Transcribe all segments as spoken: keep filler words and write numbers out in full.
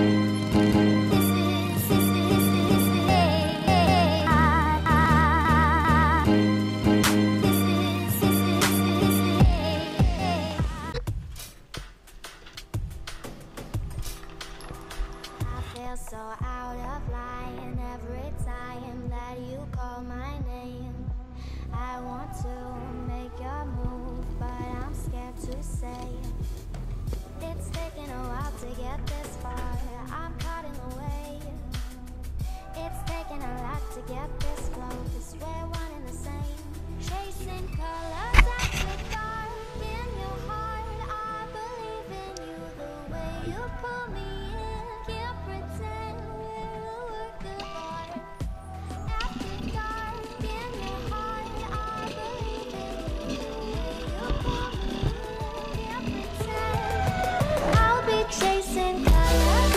So out of line every time that you call my name. I want to make your move, but I'm scared to say. It's taken a while to get this far. I'm caught in the way. It's taken a lot to get this close. We're one and the same. Chasing colors after dark in your heart. I believe in you the way you pull me in. Can't pretend we're a work of art. After dark in your heart. I believe in you the way you pull me in. Can't pretend I'll be chasing colors.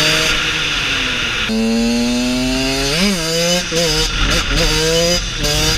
Mm-hmm.